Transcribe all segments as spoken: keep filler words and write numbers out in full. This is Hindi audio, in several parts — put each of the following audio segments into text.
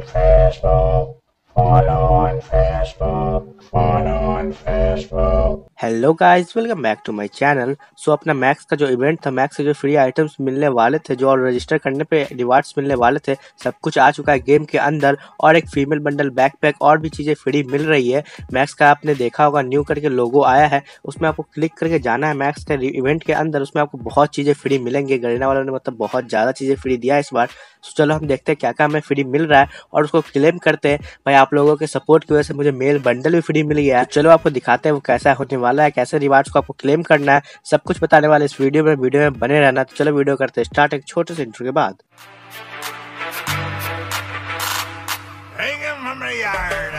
Facebook. Follow on Facebook. Follow on Facebook. Hello guys, welcome back to my channel. So अपना मैक्स का जो इवेंट था, मैक्स से जो फ्री आइटम्स मिलने वाले थे, जो और रजिस्टर करने पे रिवार्ड्स मिलने वाले थे, सब कुछ आ चुका है गेम के अंदर। और एक फीमेल बंडल, बैकपैक और भी चीज़ें फ्री मिल रही है। मैक्स का आपने देखा होगा न्यू करके लोगो आया है, उसमें आपको क्लिक करके जाना है मैक्स के इवेंट के अंदर। उसमें आपको बहुत चीज़ें फ्री मिलेंगे। गरीना वालों ने मतलब बहुत ज़्यादा चीज़ें फ्री दिया है इस बार। तो चलो हम देखते हैं क्या क्या हमें फ्री मिल रहा है और उसको क्लेम करते हैं। भाई आप लोगों के सपोर्ट की वजह से मुझे मेल बंडल भी फ्री मिल गया है। तो चलो आपको दिखाते हैं वो कैसा होने वाला है, कैसे रिवार्ड्स को आपको क्लेम करना है, सब कुछ बताने वाले इस वीडियो में। वीडियो में बने रहना। तो चलो वीडियो करते हैं स्टार्ट एक छोटे से इंट्रो के बाद। Bring 'em from the yard.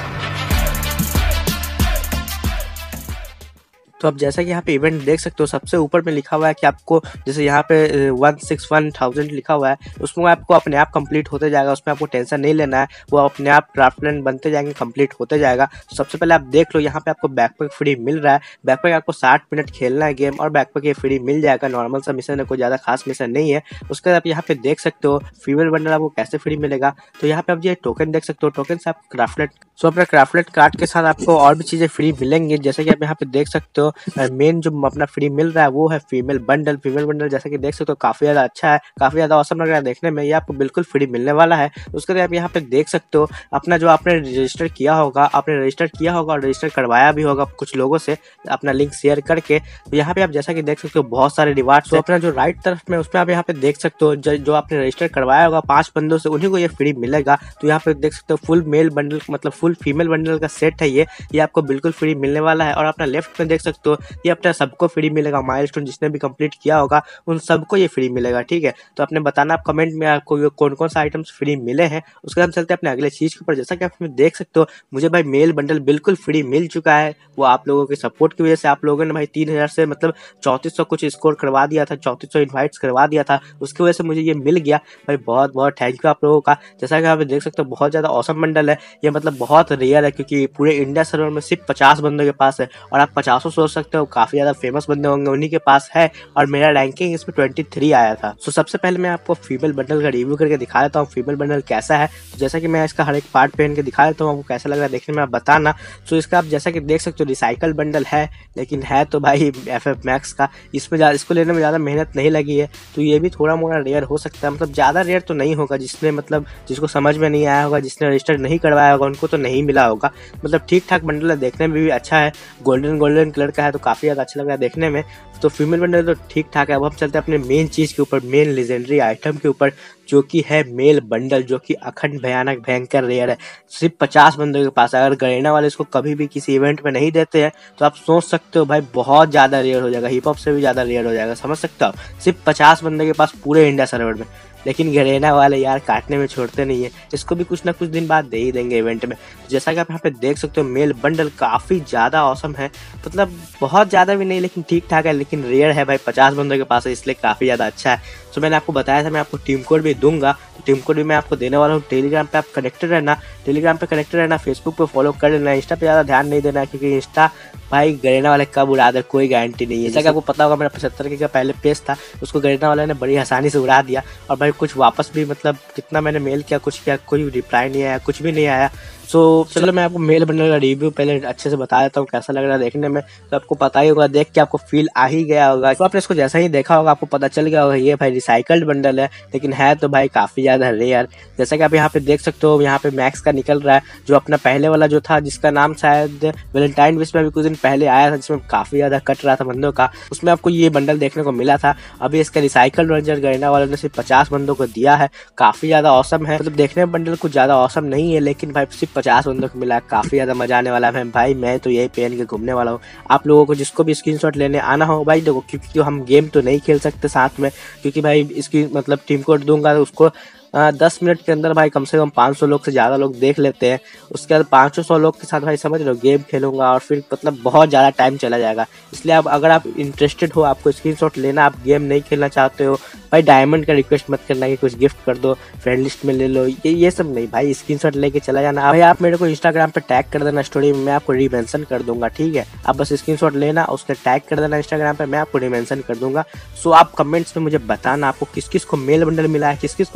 तो अब जैसा कि यहाँ पे इवेंट देख सकते हो, सबसे ऊपर में लिखा हुआ है कि आपको जैसे यहाँ पे वन सिक्स वन थाउजेंड लिखा हुआ है, उसमें आपको अपने आप कंप्लीट होते जाएगा। उसमें आपको टेंशन नहीं लेना है, वो अपने आप क्राफ्टलैंड बनते जाएंगे, कंप्लीट होते जाएगा। तो सबसे पहले आप देख लो, यहाँ पे आपको बैकपैक फ्री मिल रहा है। बैकपैक आपको साठ मिनट खेलना है गेम और बैकपैक ये फ्री मिल जाएगा। नॉर्मल सा मिशन है, कोई ज़्यादा खास मिशन नहीं है। उसके बाद आप यहाँ पे देख सकते हो फीमेल बंडल आपको कैसे फ्री मिलेगा। तो यहाँ पे आप ये टोकन देख सकते हो, टोकन से आप क्राफ्टलैंड सो अपना क्राफ्टलैंड कार्ड के साथ आपको और भी चीज़ें फ्री मिलेंगी। जैसे कि आप यहाँ पे देख सकते हो, मेन जो अपना फ्री मिल रहा है वो है फीमेल बंडल। फीमेल बंडल जैसा कि देख सकते हो काफी ज्यादा अच्छा है, काफी ज्यादा औसम लग रहा है देखने में। ये आपको बिल्कुल फ्री मिलने वाला है। उसके बाद आप यहाँ पे देख सकते हो अपना जो आपने रजिस्टर किया होगा, आपने रजिस्टर किया होगा और रजिस्टर करवाया भी होगा कुछ लोगों से अपना लिंक शेयर करके। तो यहाँ पे आप जैसा कि देख सकते हो बहुत सारे रिवार्ड्स। तो अपना जो राइट तरफ में उसमें आप यहाँ पे देख सकते हो जो आपने रजिस्टर करवाया होगा पांच बंदों से, उन्हीं को ये फ्री मिलेगा। तो यहाँ पे देख सकते हो फुल मेल बंडल मतलब फुल फीमेल बंडल का सेट है ये ये आपको बिल्कुल फ्री मिलने वाला है। और अपना लेफ्ट में देख सकते हो ये अपना सबको फ्री मिलेगा। माइलस्टोन जिसने भी कंप्लीट किया होगा उन सबको ये फ्री मिलेगा, ठीक है। तो आपने बताना आप कमेंट में आपको ये कौन कौन सा आइटम्स फ्री मिले हैं। उसके बाद हम चलते हैं अपने अगले चीज के ऊपर। जैसा कि आप देख सकते हो मुझे भाई मेल बंडल बिल्कुल फ्री मिल चुका है। वो आप लोगों के सपोर्ट की वजह से, आप लोगों ने भाई तीन हजार से मतलब चौंतीस सौ कुछ स्कोर करवा दिया था, चौंतीस सौ इन्वाइट्स करवा दिया था, उसकी वजह से मुझे ये मिल गया। भाई बहुत बहुत थैंक यू आप लोगों का। जैसा कि आप देख सकते हो बहुत ज्यादा औसम बंडल है ये, मतलब बहुत रेयर है क्योंकि पूरे इंडिया सर्वर में सिर्फ पचास बंदों के पास है। और आप पचासों सोच सकते हो काफी ज्यादा फेमस बंदे होंगे उन्हीं के पास है। और मेरा रैंकिंग इसमें तेईस आया था। सो सबसे पहले मैं आपको फीमेल बंडल का रिव्यू करके दिखा देता हूँ फीमेल बंडल कैसा है। तो जैसा कि मैं इसका हर एक पार्ट पहन के दिखा देता हूँ, आपको कैसा लग रहा है देखने में आप बताना। सो इसका आप जैसा कि देख सकते हो रिसाइकल बंडल है, लेकिन है तो भाई एफ एफ मैक्स का। इसमें इसको लेने में ज़्यादा मेहनत नहीं लगी है, तो ये भी थोड़ा मोड़ा रेयर हो सकता है। मतलब ज़्यादा रेयर तो नहीं होगा, जिसने मतलब जिसको समझ में नहीं आया होगा, जिसने रजिस्टर नहीं करवाया होगा उनको तो नहीं मिला होगा। मतलब ठीक ठाक बंडल है, देखने में भी अच्छा है। गोल्डन गोल्डन कलर का है तो काफ़ी ज़्यादा अच्छा लग रहा है देखने में। तो फीमेल बंडल तो ठीक ठाक है। अब हम चलते हैं अपने मेन चीज़ के ऊपर, मेन लेजेंडरी आइटम के ऊपर, जो कि है मेल बंडल, जो कि अखंड भयानक भयंकर रेयर है। सिर्फ पचास बंदों के पास। अगर गरीना वाले इसको कभी भी किसी इवेंट में नहीं देते हैं तो आप सोच सकते हो भाई बहुत ज़्यादा रेयर हो जाएगा, हिप हॉप से भी ज़्यादा रेयर हो जाएगा, समझ सकते हो। सिर्फ पचास बंदे के पास पूरे इंडिया सर्वर में। लेकिन गरीना वाले यार काटने में छोड़ते नहीं है, इसको भी कुछ ना कुछ दिन बाद दे ही देंगे इवेंट में। तो जैसा कि आप यहाँ पे देख सकते हो मेल बंडल काफ़ी ज़्यादा औसम है, मतलब बहुत ज़्यादा भी नहीं लेकिन ठीक ठाक है। लेकिन रेयर है भाई, पचास बंदों के पास है, इसलिए काफ़ी ज़्यादा अच्छा है। तो मैंने आपको बताया था मैं आपको टीम कोड भी दूंगा, तो टीम कोड भी मैं आपको देने वाला हूँ। टेलीग्राम पे आप कनेक्टेड रहना, टेलीग्राम पे कनेक्टेड रहना, फेसबुक पे फॉलो कर लेना। इंस्टा पे ज़्यादा ध्यान नहीं देना क्योंकि इंस्टा भाई गरीना वाले कब उड़ा दे कोई गारंटी नहीं है। जैसा कि आपको पता होगा मेरा पचहत्तर के का पहले पेज था, उसको गरीना वाले ने बड़ी आसानी से उड़ा दिया। और भाई कुछ वापस भी मतलब कितना मैंने मेल किया, कुछ किया, कोई रिप्लाई नहीं आया, कुछ भी नहीं आया। सो so, चलो मैं आपको मेल बंडल का रिव्यू पहले अच्छे से बता देता हूँ कैसा लग रहा है देखने में। तो आपको पता ही होगा, देख के आपको फील आ ही गया होगा। तो आपने इसको जैसा ही देखा होगा आपको पता चल गया होगा ये भाई रिसाइकल्ड बंडल है, लेकिन है तो भाई काफ़ी ज़्यादा रेयर। जैसा कि आप यहाँ पे देख सकते हो यहाँ पे मैक्स का निकल रहा है, जो अपना पहले वाला जो था जिसका नाम शायद वैलेंटाइन विश में भी कुछ दिन पहले आया था, जिसमें काफ़ी ज़्यादा कट रहा था बंदों का, उसमें आपको ये बंडल देखने को मिला था। अभी इसका रिसाइकल्ड वर्जन गरीना वालों ने सिर्फ पचास बंदों को दिया है, काफ़ी ज़्यादा औसम है। मतलब देखने में बंडल कुछ ज़्यादा औसम नहीं है, लेकिन भाई सिर्फ पचास बंदों को मिला, काफी ज्यादा मजा आने वाला है भाई। मैं तो यही पहन के घूमने वाला हूँ। आप लोगों को जिसको भी स्क्रीनशॉट लेने आना हो भाई देखो, क्योंकि हम गेम तो नहीं खेल सकते साथ में, क्योंकि भाई इसकी मतलब टीम कोड दूंगा तो उसको आ, दस मिनट के अंदर भाई कम से कम पाँच सौ लोग से ज़्यादा लोग देख लेते हैं। उसके बाद पाँच सौ लोग के साथ भाई समझ लो गेम खेलूंगा और फिर मतलब बहुत ज़्यादा टाइम चला जाएगा। इसलिए अब अगर आप इंटरेस्टेड हो, आपको स्क्रीनशॉट लेना, आप गेम नहीं खेलना चाहते हो भाई, डायमंड का रिक्वेस्ट मत करना कि कुछ गिफ्ट कर दो, फ्रेंड लिस्ट में ले लो, ये ये सब नहीं भाई, स्क्रीनशॉट लेके चला जाना। भाई आप मेरे को इंस्टाग्राम पे टैग कर देना स्टोरी में, मैं आपको रीमेंशन कर दूंगा, ठीक है। आप बस स्क्रीनशॉट लेना, उसका टैग कर देना इंस्टाग्राम पे, मैं आपको रीमेंशन कर दूंगा। सो आप कमेंट्स में मुझे बताना आपको किस किस को मेल बंडल मिला है, किस किस को फीमेल बंडल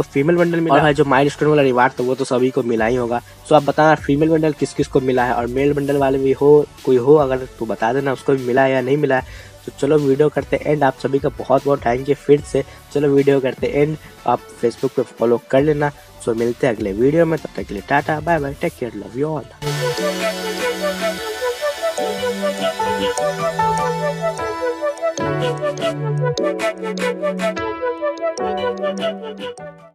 बंडल मिला, और भाई जो माइलस्टोन वाला रिवार्ड था वो तो सभी को मिला ही होगा। सो आप बताना फीमेल बंडल किस किस को मिला है, और मेल बंडल वाले भी हो कोई हो अगर तो बता देना उसको भी मिला है या नहीं मिला है। तो चलो वीडियो करते एंड, आप सभी का बहुत बहुत थैंक यू फिर से। चलो वीडियो करते एंड, आप फेसबुक पे फॉलो कर लेना। सो मिलते हैं अगले वीडियो में, तब तक के लिए ta-ta bye bye, take care, love you all.